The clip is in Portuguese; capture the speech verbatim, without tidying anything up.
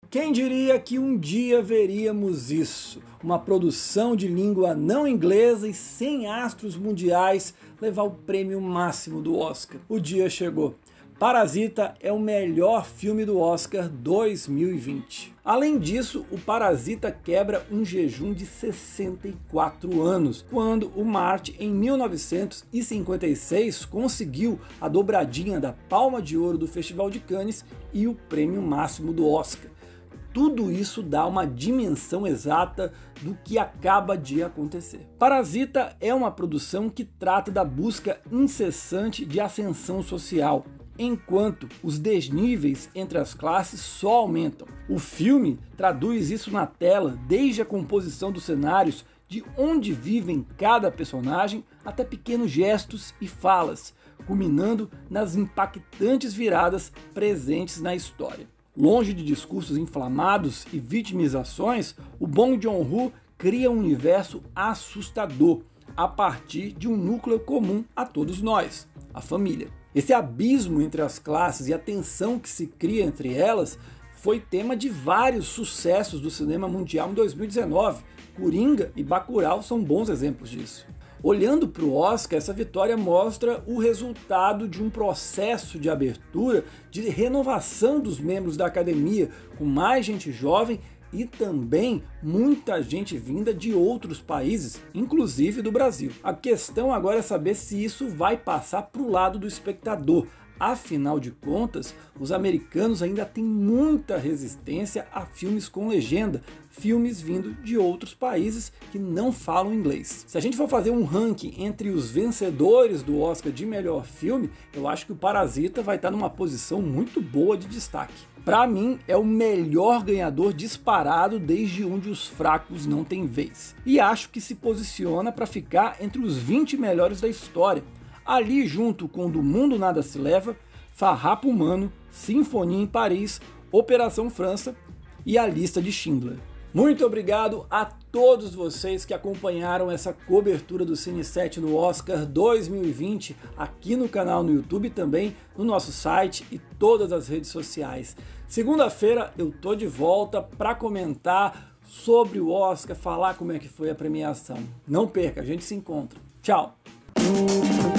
Quem diria que um dia veríamos isso? Uma produção de língua não inglesa e sem astros mundiais levar o prêmio máximo do Oscar. O dia chegou. Parasita é o melhor filme do Oscar dois mil e vinte. Além disso, o Parasita quebra um jejum de sessenta e quatro anos, quando o Marty, em mil novecentos e cinquenta e seis, conseguiu a dobradinha da Palma de Ouro do Festival de Cannes e o prêmio máximo do Oscar. Tudo isso dá uma dimensão exata do que acaba de acontecer. Parasita é uma produção que trata da busca incessante de ascensão social, enquanto os desníveis entre as classes só aumentam. O filme traduz isso na tela, desde a composição dos cenários, de onde vivem cada personagem, até pequenos gestos e falas, culminando nas impactantes viradas presentes na história. Longe de discursos inflamados e vitimizações, o Bong Joon-ho cria um universo assustador, a partir de um núcleo comum a todos nós, a família. Esse abismo entre as classes e a tensão que se cria entre elas foi tema de vários sucessos do cinema mundial em dois mil e dezenove. Coringa e Bacurau são bons exemplos disso. Olhando para o Oscar, essa vitória mostra o resultado de um processo de abertura, de renovação dos membros da academia, com mais gente jovem e também muita gente vinda de outros países, inclusive do Brasil. A questão agora é saber se isso vai passar para o lado do espectador. Afinal de contas, os americanos ainda têm muita resistência a filmes com legenda, filmes vindo de outros países que não falam inglês. Se a gente for fazer um ranking entre os vencedores do Oscar de melhor filme, eu acho que o Parasita vai estar numa posição muito boa de destaque. Para mim, é o melhor ganhador disparado desde onde os fracos não têm vez. E acho que se posiciona para ficar entre os vinte melhores da história, ali junto com Do Mundo Nada Se Leva, Farrapo Humano, Sinfonia em Paris, Operação França e A Lista de Schindler. Muito obrigado a todos vocês que acompanharam essa cobertura do Cine sete no Oscar dois mil e vinte aqui no canal no YouTube e também no nosso site e todas as redes sociais. Segunda-feira eu tô de volta para comentar sobre o Oscar, falar como é que foi a premiação. Não perca, a gente se encontra. Tchau!